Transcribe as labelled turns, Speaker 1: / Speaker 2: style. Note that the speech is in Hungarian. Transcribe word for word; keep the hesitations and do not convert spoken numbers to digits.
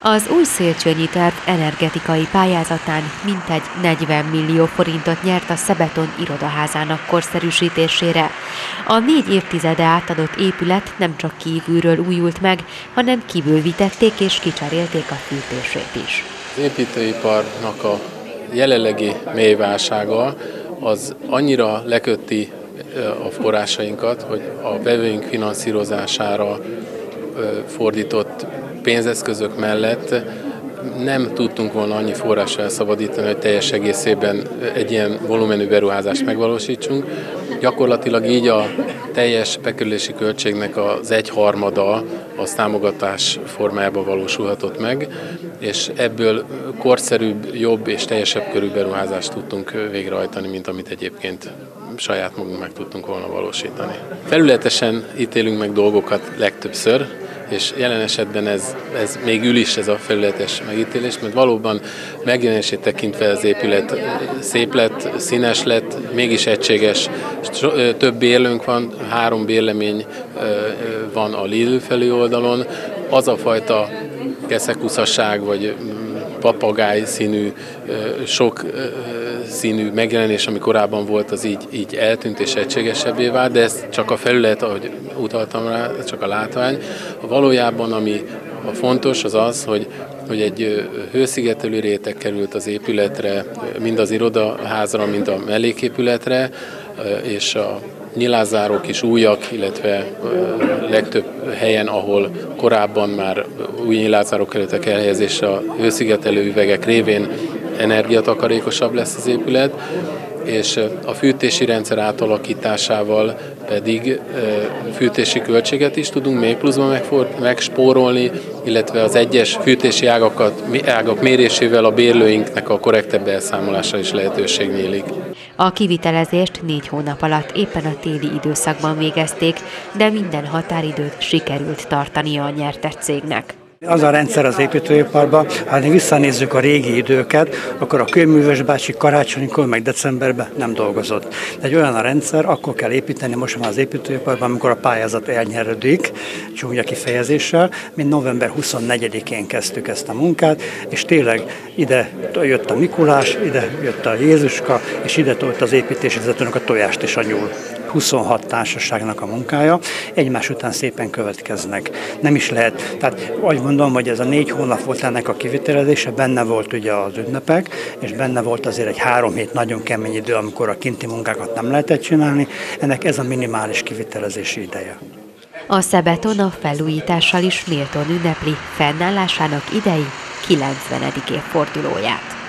Speaker 1: Az új Széchenyi terv energetikai pályázatán mintegy negyven millió forintot nyert a Szebeton irodaházának korszerűsítésére. A négy évtizede átadott épület nem csak kívülről újult meg, hanem kívülvitették és kicserélték a fűtését is.
Speaker 2: Az építőiparnak a jelenlegi mély válsága az annyira lekötti a forrásainkat, hogy a vevőink finanszírozására fordított pénzeszközök mellett nem tudtunk volna annyi forrásra elszabadítani, hogy teljes egészében egy ilyen volumenű beruházást megvalósítsunk. Gyakorlatilag így a teljes bekerülési költségnek az egyharmada az támogatás formájában valósulhatott meg, és ebből korszerűbb, jobb és teljesebb körű beruházást tudtunk végrehajtani, mint amit egyébként saját magunk meg tudtunk volna valósítani. Felületesen ítélünk meg dolgokat legtöbbször, és jelen esetben ez, ez még ül is ez a felületes megítélés, mert valóban megjelenését tekintve az épület szép lett, színes lett, mégis egységes, több bérlőnk van, három bérlemény van a Lidl felé oldalon, az a fajta keszekuszaság vagy papagáj színű, sok színű megjelenés, ami korábban volt, az így, így eltűnt és egységesebbé vált, de ez csak a felület, ahogy utaltam rá, csak a látvány. Valójában ami a fontos az az, hogy, hogy egy hőszigetelő réteg került az épületre, mind az irodaházra, mind a melléképületre, és a nyilázárók is újak, illetve legtöbb helyen, ahol korábban már új nyilázárók kerültek elhelyezésre, a hőszigetelő üvegek révén energiatakarékosabb lesz az épület, és a fűtési rendszer átalakításával pedig fűtési költséget is tudunk még pluszban megspórolni, illetve az egyes fűtési ágakat, ágak mérésével a bérlőinknek a korrektebb elszámolása is lehetőség nyílik.
Speaker 1: A kivitelezést négy hónap alatt éppen a téli időszakban végezték, de minden határidőt sikerült tartania a nyertes cégnek.
Speaker 3: Az a rendszer az építőiparban, ha visszanézzük a régi időket, akkor a Kőműves bácsi karácsonykor, meg decemberben nem dolgozott. De egy olyan a rendszer, akkor kell építeni most már az építőiparban, amikor a pályázat elnyerődik, csúnya kifejezéssel, mint november huszonnegyedikén kezdtük ezt a munkát, és tényleg ide jött a Mikulás, ide jött a Jézuska, és ide tolt az építési vezetőnek a tojást és a nyúl. huszonhat társaságnak a munkája, egymás után szépen következnek. Nem is lehet, tehát ahogy mondom, hogy ez a négy hónap volt ennek a kivitelezése, benne volt ugye az ünnepek, és benne volt azért egy három hét nagyon kemény idő, amikor a kinti munkákat nem lehetett csinálni, ennek ez a minimális kivitelezési ideje.
Speaker 1: A Szebeton a felújítással is méltón ünnepli fennállásának idei kilencvenedik évfordulóját.